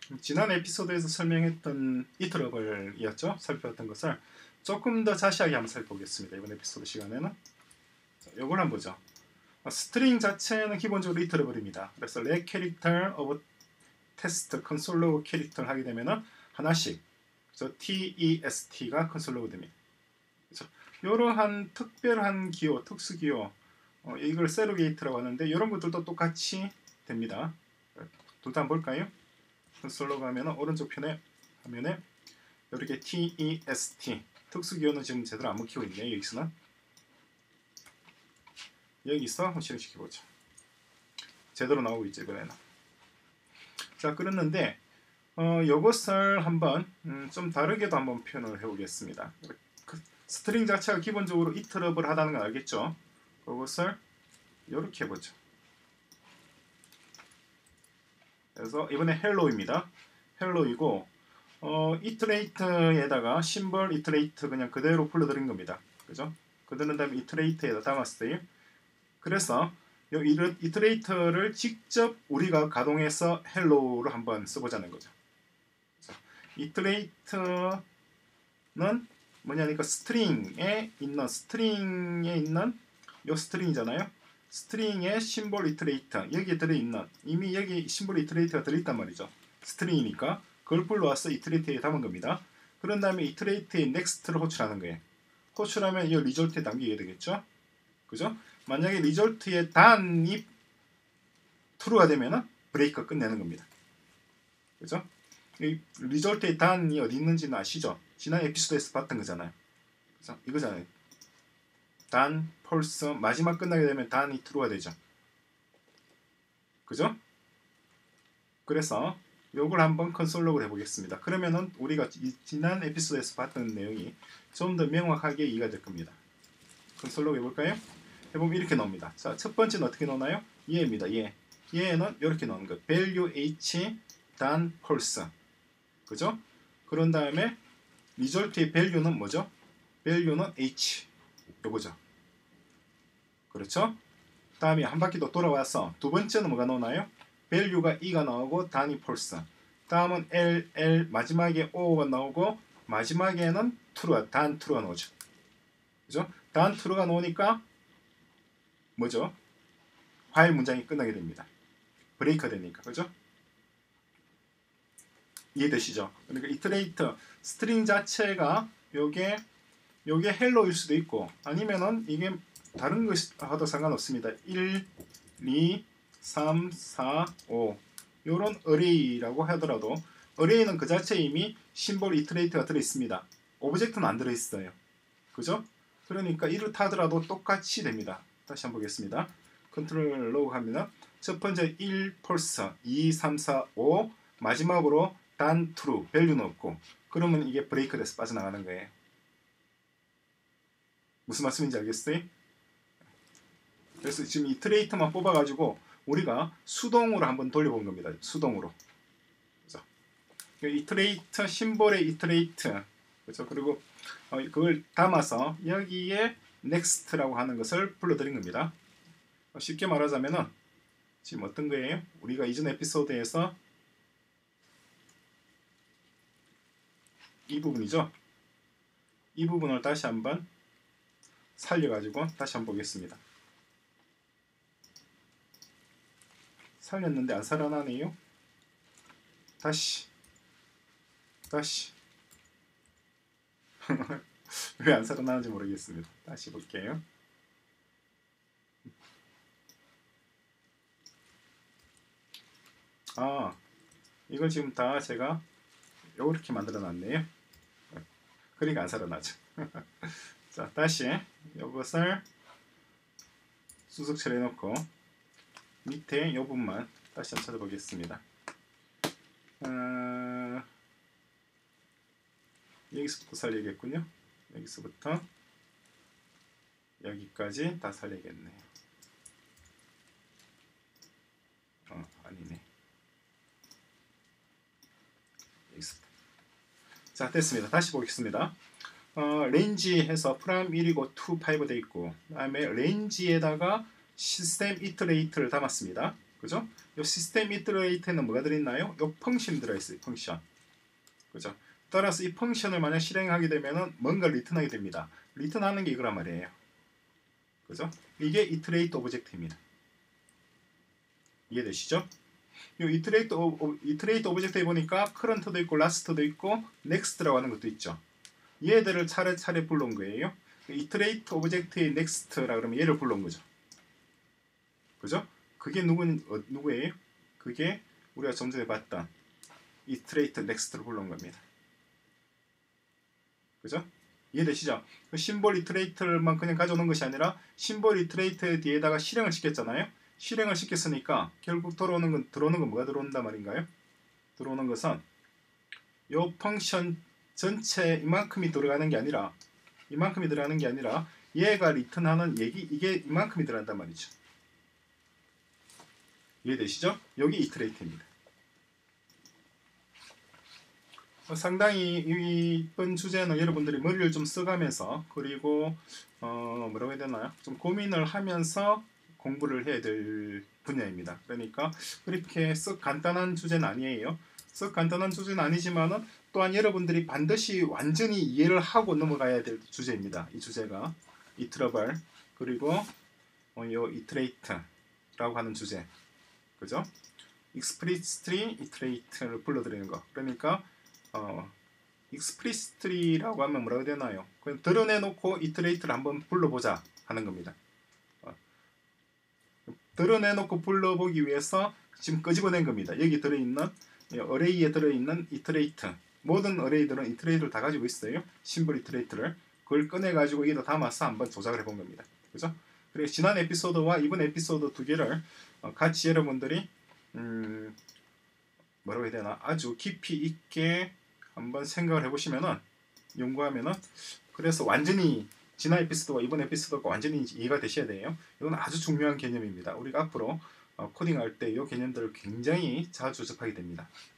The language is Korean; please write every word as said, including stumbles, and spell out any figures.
지난 에피소드에서 설명했던 이터러블이었죠. 살펴봤던 것을 조금 더 자세하게 한번 살펴보겠습니다. 이번 에피소드 시간에는 이걸 한번 보죠. 스트링 자체는 기본적으로 이터러블입니다. 그래서 let character of test console log 캐릭터를 하게 되면은 하나씩 그래서 test가 console log 됩니다. 그렇죠? 이러한 특별한 기호, 특수 기호 어, 이걸 세로게이트라고 하는데 이런 것들도 똑같이 됩니다. 둘 다 한번 볼까요? 콘솔로 가면 오른쪽 편에 화면에 이렇게 test 특수 기호는 지금 제대로 안 먹히고 있네요. 여기서는 여기서 한번 실행시켜 보죠. 제대로 나오고 있죠. 이번에는. 자, 그랬는데 어, 이것을 한번 음, 좀 다르게도 한번 표현을 해보겠습니다. 그 스트링 자체가 기본적으로 이터러블 하다는 건 알겠죠? 그것을 이렇게 해보죠. 그래서 이번에 헬로입니다. 헬로이고 어, 이터레이트에다가 심벌 이터레이트 그냥 그대로 불러드린 겁니다. 그죠? 그들은 다음에 이터레이트에다 담았어요. 그래서 이 이터레이터를 직접 우리가 가동해서 헬로로 한번 써보자는 거죠. 이터레이터는 뭐냐니까 스트링에 있는 스트링에 있는 요 스트링이잖아요. 스트링의 심볼 이터레이터 여기에 들어있는 이미 여기 심볼 이터레이터가 들어있단 말이죠. 스트링이니까 그걸 불러와서 이터레이터에 담은 겁니다. 그런 다음에 이터레이터에 넥스트를 호출하는 거예요. 호출하면 이 리졸트에 담기게 되겠죠. 그죠? 만약에 리졸트의 단이 true가 되면은 브레이크가 끝내는 겁니다. 그죠? 이 리졸트의 단이 어디 있는지는 아시죠? 지난 에피소드에서 봤던 거잖아요. 그래서 이거잖아요. 단, 펄스, 마지막 끝나게 되면 단이 true가 되죠. 그죠? 그래서 요걸 한번 컨솔로그를 해보겠습니다. 그러면은 우리가 지난 에피소드에서 봤던 내용이 좀 더 명확하게 이해가 될 겁니다. 컨솔로그 해볼까요? 해보면 이렇게 나옵니다. 자, 첫 번째는 어떻게 나오나요? 얘입니다. 얘. 얘는 이렇게 나오는 거. value h 단 pulse. 그죠? 그런 다음에 리졸트의 value는 뭐죠? value는 h. 요거죠. 그렇죠? 다음에 한 바퀴 더 돌아와서 두 번째는 뭐가 나오나요? value가 e가 나오고 단이 pulse. 다음은 l, l 마지막에 o가 나오고 마지막에는 true가 단 true가 나오죠. 그죠? 단 true가 나오니까 뭐죠? while 문장이 끝나게 됩니다. 브레이크가 되니까. 그죠? 이해되시죠? 그러니까 이터레이터 스트링 자체가 요게 요게 헬로일 수도 있고 아니면은 이게 다른 것하도 상관없습니다. 일, 이, 삼, 사, 오 요런 어레이라고 하더라도 어레이는 그 자체에 이미 심볼 이터레이터가 들어있습니다. 오브젝트는 안 들어있어요. 그죠? 그러니까 이렇다 하더라도 똑같이 됩니다. 다시 한번 보겠습니다. 컨트롤 로그 하면 첫 번째 일, 펄스, 이, 삼, 사, 오 마지막으로 단, true, value는 없고 그러면 이게 브레이크 돼서 빠져나가는 거예요. 무슨 말씀인지 알겠어요? 그래서 지금 이터레이터만 뽑아가지고 우리가 수동으로 한번 돌려본 겁니다. 수동으로. 그죠? 이터레이터, 심볼의 이터레이터. 그죠? 그리고 어, 그걸 담아서 여기에 next라고 하는 것을 불러드린 겁니다. 어, 쉽게 말하자면은 지금 어떤 거예요? 우리가 이전 에피소드에서 이 부분이죠. 이 부분을 다시 한번 살려가지고 다시 한번 보겠습니다. 살렸는데 안 살아나네요. 다시 다시 왜 안 살아나는지 모르겠습니다. 다시 볼게요. 아, 이걸 지금 다 제가 이렇게 만들어 놨네요. 그러니까 안 살아나죠. 자, 다시 이것을 수석 처리해 놓고 밑에 이 부분만 다시 한번 찾아보겠습니다. 어, 여기서부터 살리겠군요. 여기서부터 여기까지 다 살리겠네요. 어, 아니네. 여기서부터. 자, 됐습니다. 다시 보겠습니다. 어, 레인지에서 프라임 일이고 투, 오 돼 있고 그 다음에 레인지에다가 시스템 이터레이터를 담았습니다. 그죠? 요 시스템 이터레이트에는 뭐가 들어있나요? 요 펑션이 들어있어요. 펑션. 그죠? 따라서 이 펑션을 만약 실행하게 되면은 뭔가 리턴하게 됩니다. 리턴하는 게 이거란 말이에요. 그죠? 이게 이터레이트 오브젝트입니다. 이해되시죠? 이 이터레이트 오, 이터레이트 오브젝트에 보니까 커런트도 있고 라스트도 있고 넥스트라고 하는 것도 있죠. 얘들을 차례차례 불러온 거예요. 이터레이트 오브젝트의 넥스트라 그러면 얘를 불러온 거죠. 그죠? 그게 누구, 어, 누구예요? 그게 우리가 좀 전에 봤던 이터레이트 넥스트를 불러온 겁니다. 그죠? 이해되시죠? 그 심볼 이터레이트만 그냥 가져오는 것이 아니라 심볼 이터레이트 뒤에다가 실행을 시켰잖아요. 실행을 시켰으니까 결국 들어오는 건 들어오는 건 뭐가 들어온단 말인가요? 들어오는 것은 요 펑션 전체 이만큼이 들어가는 게 아니라 이만큼이 들어가는 게 아니라 얘가 리턴하는 얘기 이게 이만큼이 들어간단 말이죠. 이해되시죠? 여기 이터레이트입니다. 상당히 이번 주제는 여러분들이 머리를 좀 써가면서 그리고 어 뭐라고 해야 되나요? 좀 고민을 하면서 공부를 해야 될 분야입니다. 그러니까 그렇게 썩 간단한 주제는 아니에요. 썩 간단한 주제는 아니지만은 또한 여러분들이 반드시 완전히 이해를 하고 넘어가야 될 주제입니다. 이 주제가 이터러블 그리고 어, 요 이터레이트라고 하는 주제, 그죠? explicitly iterate를 불러드리는 거. 그러니까 어, explicitly라고 하면 뭐라고 해야 되나요? 그냥 드러내놓고 iterate를 한번 불러보자 하는 겁니다. 어, 드러내놓고 불러보기 위해서 지금 끄집어낸 겁니다. 여기 들어있는 어레이에 들어있는 iterate, 모든 어레이들은 iterate를 다 가지고 있어요. 심볼 iterate를 그걸 꺼내가지고 여기다 담아서 한번 조작을 해본 겁니다. 그죠? 그리고 지난 에피소드와 이번 에피소드 두 개를 어, 같이 여러분들이 음, 뭐라고 해야 되나 아주 깊이 있게 한번 생각을 해보시면은 연구하면은 그래서 완전히 지난 에피소드와 이번 에피소드가 완전히 이해가 되셔야 돼요. 이건 아주 중요한 개념입니다. 우리가 앞으로 어, 코딩할 때 이 개념들을 굉장히 자주 접하게 됩니다.